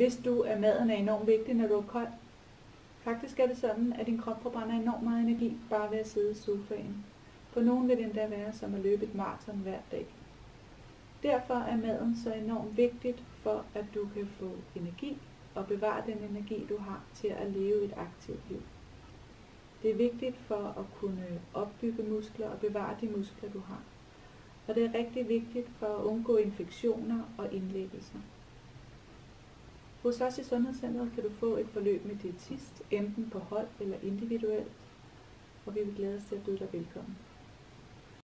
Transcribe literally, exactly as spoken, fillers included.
Hvis du er maden er enormt vigtig, når du er kold. Faktisk er det sådan, at din krop forbrænder enormt meget energi bare ved at sidde i sofaen. For nogen vil det endda være som at løbe et maraton hver dag. Derfor er maden så enormt vigtigt for, at du kan få energi og bevare den energi, du har til at leve et aktivt liv. Det er vigtigt for at kunne opbygge muskler og bevare de muskler, du har. Og det er rigtig vigtigt for at undgå infektioner og indlæggelser. Hos os i Sundhedscentret kan du få et forløb med diætist, enten på hold eller individuelt, og vi vil glæde os til at byde dig velkommen.